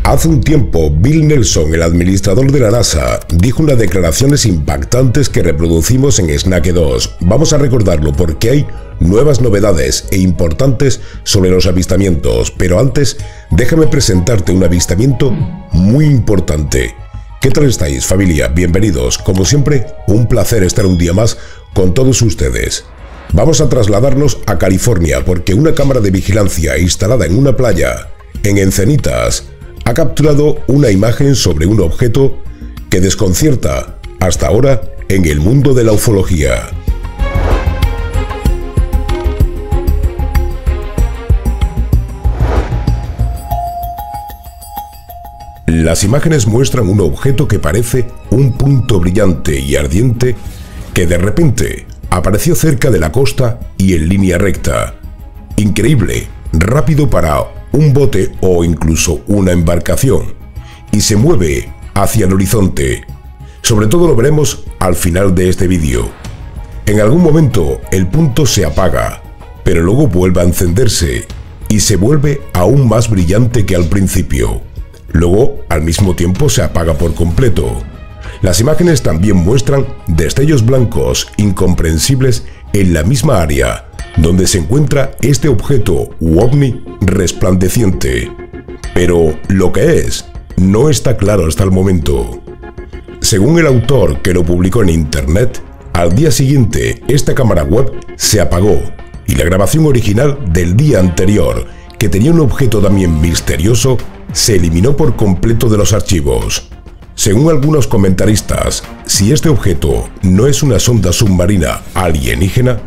Hace un tiempo, Bill Nelson, el administrador de la NASA, dijo unas declaraciones impactantes que reproducimos en Snack 2. Vamos a recordarlo porque hay nuevas novedades e importantes sobre los avistamientos, pero antes, déjame presentarte un avistamiento muy importante. ¿Qué tal estáis, familia? Bienvenidos. Como siempre, un placer estar un día más con todos ustedes. Vamos a trasladarnos a California porque una cámara de vigilancia instalada en una playa en Encinitas ha capturado una imagen sobre un objeto que desconcierta hasta ahora en el mundo de la ufología. Las imágenes muestran un objeto que parece un punto brillante y ardiente que de repente apareció cerca de la costa y en línea recta. Increíble, rápido para un bote o incluso una embarcación, y se mueve hacia el horizonte. Sobre todo lo veremos al final de este vídeo. En algún momento el punto se apaga, pero luego vuelve a encenderse y se vuelve aún más brillante que al principio. Luego, al mismo tiempo, se apaga por completo. Las imágenes también muestran destellos blancos incomprensibles en la misma área donde se encuentra este objeto u ovni resplandeciente. Pero lo que es no está claro hasta el momento. Según el autor que lo publicó en internet, al día siguiente esta cámara web se apagó y la grabación original del día anterior, que tenía un objeto también misterioso, se eliminó por completo de los archivos. Según algunos comentaristas, si este objeto no es una sonda submarina alienígena,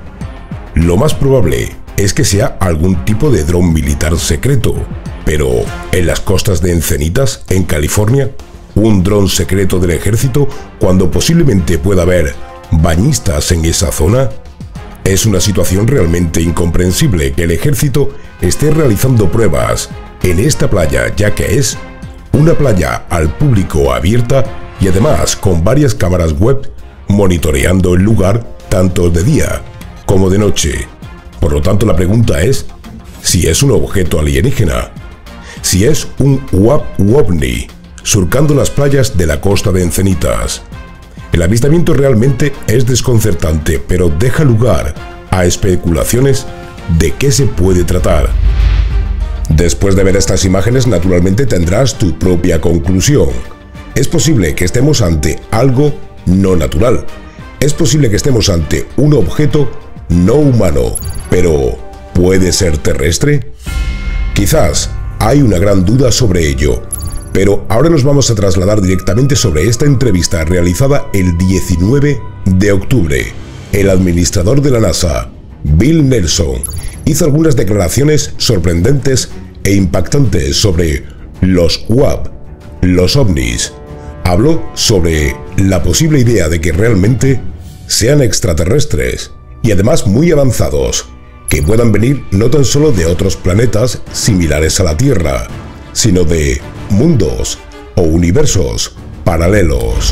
lo más probable es que sea algún tipo de dron militar secreto. Pero en las costas de Encinitas, en California, un dron secreto del ejército, cuando posiblemente pueda haber bañistas en esa zona. Es una situación realmente incomprensible que el ejército esté realizando pruebas en esta playa, ya que es una playa al público abierta y además con varias cámaras web monitoreando el lugar tanto de día como de noche. Por lo tanto, la pregunta es si es un objeto alienígena, si es un UAP u OVNI surcando las playas de la costa de Encinitas. El avistamiento realmente es desconcertante, pero deja lugar a especulaciones de qué se puede tratar. Después de ver estas imágenes, naturalmente tendrás tu propia conclusión. Es posible que estemos ante algo no natural. Es posible que estemos ante un objeto no humano, pero ¿puede ser terrestre? Quizás hay una gran duda sobre ello, pero ahora nos vamos a trasladar directamente sobre esta entrevista realizada el 19 de octubre. El administrador de la NASA, Bill Nelson, hizo algunas declaraciones sorprendentes e impactantes sobre los UAP, los ovnis. Habló sobre la posible idea de que realmente sean extraterrestres y además muy avanzados, que puedan venir no tan solo de otros planetas similares a la Tierra, sino de mundos o universos paralelos.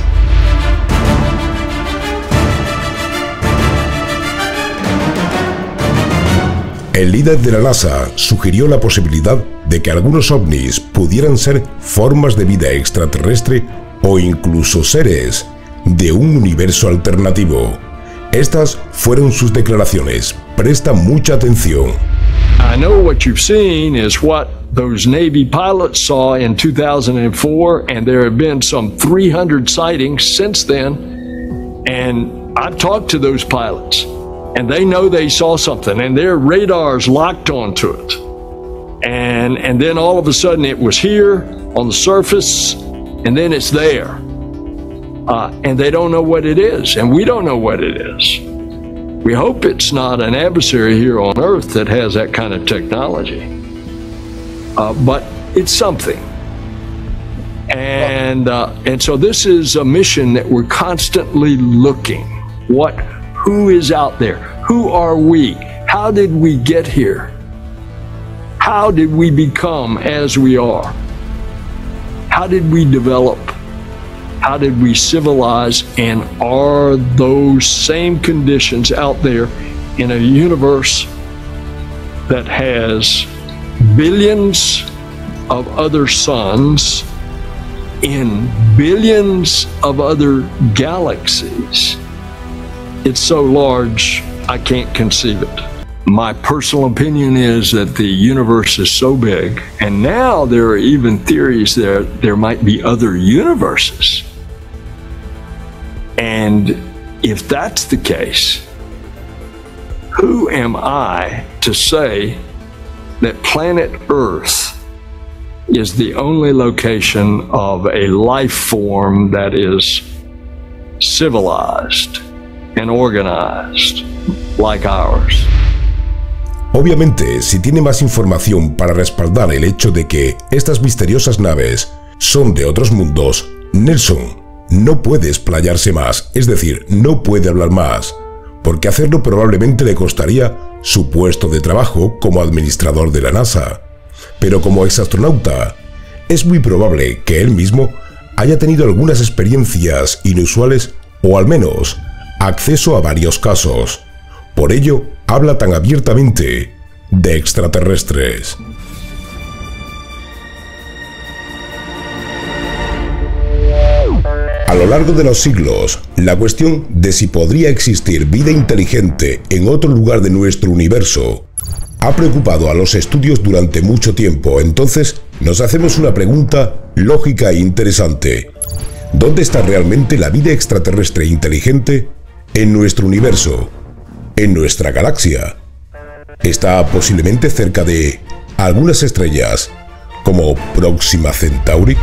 El líder de la NASA sugirió la posibilidad de que algunos ovnis pudieran ser formas de vida extraterrestre o incluso seres de un universo alternativo. Estas fueron sus declaraciones. Presta mucha atención. I know what you've seen is what those Navy pilots saw in 2004, and there have been some 300 sightings since then. And I've talked to those pilots, and they know they saw something, and their radars locked onto it. And then all of a sudden it was here on the surface, and then it's there. And they don't know what it is, and we don't know what it is. We hope it's not an adversary here on Earth that has that kind of technology. But it's something. And so this is a mission that we're constantly looking. Who is out there? Who are we? How did we get here? How did we become as we are? How did we develop? How did we civilize? And are those same conditions out there in a universe that has billions of other suns in billions of other galaxies. It's so large, I can't conceive it. My personal opinion is that the universe is so big, and now there are even theories that there might be other universes. And if that's the case, who am I to say that planet Earth is the only location of a life form that is civilized and organized like ours? Obviamente, si tiene más información para respaldar el hecho de que estas misteriosas naves son de otros mundos, Nelson no puede explayarse más, es decir, no puede hablar más, porque hacerlo probablemente le costaría su puesto de trabajo como administrador de la NASA. Pero como exastronauta, es muy probable que él mismo haya tenido algunas experiencias inusuales o al menos acceso a varios casos. Por ello, habla tan abiertamente de extraterrestres. A lo largo de los siglos, la cuestión de si podría existir vida inteligente en otro lugar de nuestro universo ha preocupado a los estudios durante mucho tiempo. Entonces, nos hacemos una pregunta lógica e interesante. ¿Dónde está realmente la vida extraterrestre inteligente en nuestro universo? ¿En nuestra galaxia? ¿Está posiblemente cerca de algunas estrellas como Próxima Centauri?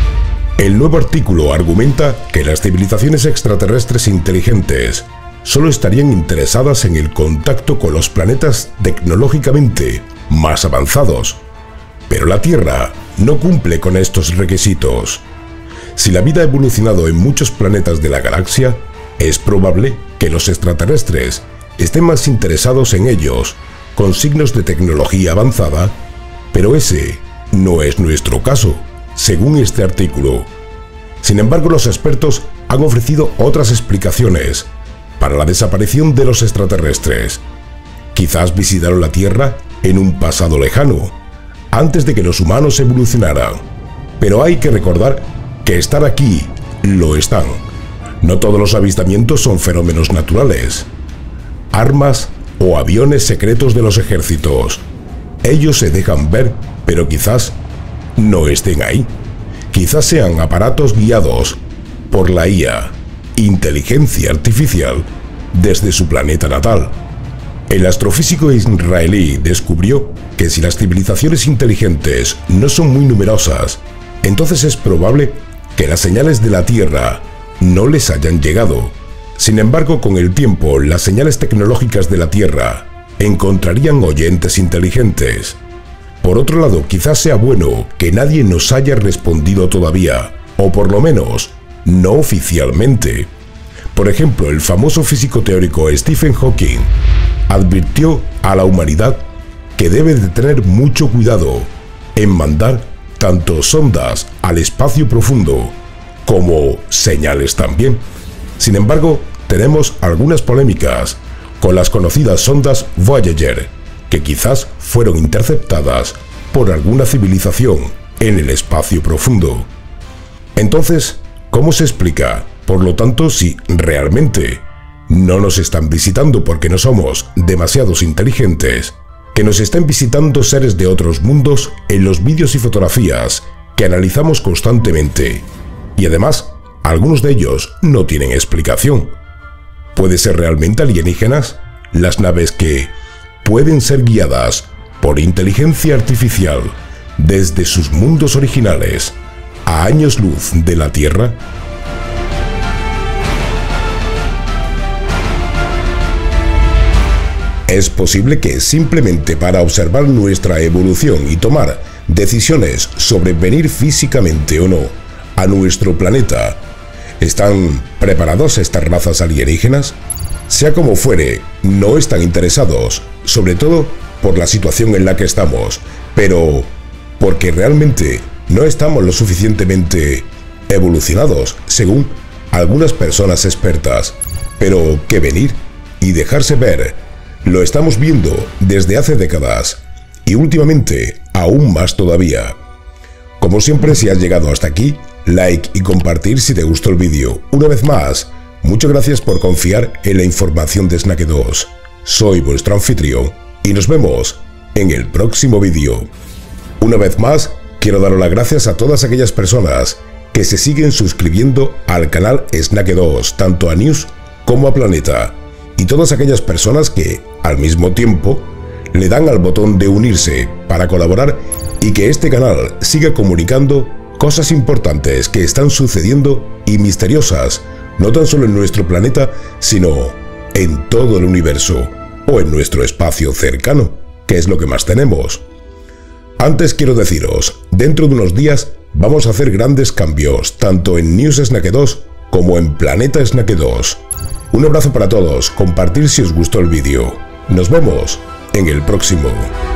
El nuevo artículo argumenta que las civilizaciones extraterrestres inteligentes solo estarían interesadas en el contacto con los planetas tecnológicamente más avanzados. Pero la Tierra no cumple con estos requisitos. Si la vida ha evolucionado en muchos planetas de la galaxia, es probable que los extraterrestres estén más interesados en ellos, con signos de tecnología avanzada, pero ese no es nuestro caso, según este artículo. Sin embargo, los expertos han ofrecido otras explicaciones para la desaparición de los extraterrestres. Quizás visitaron la Tierra en un pasado lejano, antes de que los humanos evolucionaran. Pero hay que recordar que estar aquí lo están. No todos los avistamientos son fenómenos naturales. Armas o aviones secretos de los ejércitos. Ellos se dejan ver, pero quizás no estén ahí. Quizás sean aparatos guiados por la IA, inteligencia artificial, desde su planeta natal. El astrofísico israelí descubrió que si las civilizaciones inteligentes no son muy numerosas, entonces es probable que las señales de la Tierra no les hayan llegado. Sin embargo, con el tiempo, las señales tecnológicas de la Tierra encontrarían oyentes inteligentes. Por otro lado, quizás sea bueno que nadie nos haya respondido todavía, o por lo menos, no oficialmente. Por ejemplo, el famoso físico teórico Stephen Hawking advirtió a la humanidad que debe de tener mucho cuidado en mandar tanto sondas al espacio profundo como señales también. Sin embargo, tenemos algunas polémicas con las conocidas sondas Voyager, que quizás fueron interceptadas por alguna civilización en el espacio profundo. Entonces, ¿cómo se explica, por lo tanto, si realmente no nos están visitando porque no somos demasiados inteligentes, que nos estén visitando seres de otros mundos en los vídeos y fotografías que analizamos constantemente? Y además, algunos de ellos no tienen explicación. ¿Puede ser realmente alienígenas las naves que pueden ser guiadas por inteligencia artificial desde sus mundos originales a años luz de la Tierra? Es posible que simplemente para observar nuestra evolución y tomar decisiones sobre venir físicamente o no a nuestro planeta, ¿están preparados estas razas alienígenas? Sea como fuere, no están interesados, sobre todo por la situación en la que estamos, pero porque realmente no estamos lo suficientemente evolucionados, según algunas personas expertas. Pero que venir y dejarse ver, lo estamos viendo desde hace décadas, y últimamente aún más todavía. Como siempre, si has llegado hasta aquí, like y compartir si te gustó el vídeo. Una vez más, muchas gracias por confiar en la información de Snake 2. Soy vuestro anfitrión y nos vemos en el próximo vídeo. Una vez más, quiero dar las gracias a todas aquellas personas que se siguen suscribiendo al canal Snake 2, tanto a News como a Planeta, y todas aquellas personas que, al mismo tiempo, le dan al botón de unirse para colaborar y que este canal siga comunicando cosas importantes que están sucediendo y misteriosas, no tan solo en nuestro planeta, sino en todo el universo o en nuestro espacio cercano, que es lo que más tenemos. Antes quiero deciros, dentro de unos días vamos a hacer grandes cambios, tanto en News Snake 2 como en Planeta Snake 2. Un abrazo para todos, compartir si os gustó el vídeo. Nos vemos en el próximo.